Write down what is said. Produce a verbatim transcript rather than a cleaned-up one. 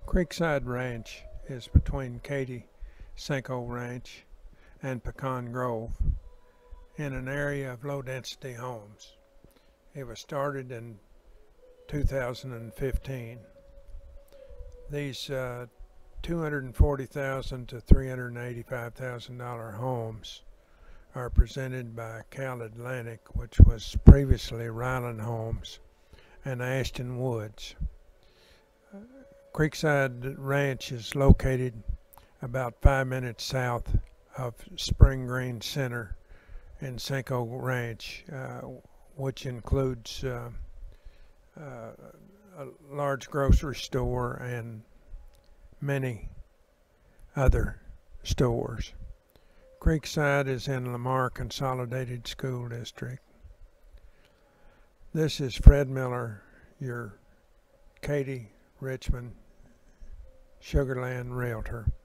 Creekside Ranch is between Katy, Cinco Ranch, and Pecan Grove in an area of low-density homes. It was started in two thousand fifteen. These uh, two hundred forty thousand dollars to three hundred eighty-five thousand dollars homes are presented by CalAtlantic, which was previously Ryland Homes, and Ashton Woods. Uh, Creekside Ranch is located about five minutes south of Spring Green Center in Cinco Ranch, uh, which includes uh, uh, a large grocery store and many other stores. Creekside is in Lamar Consolidated School District. This is Fred Miller, your Katy, Richmond, Sugar Land realtor.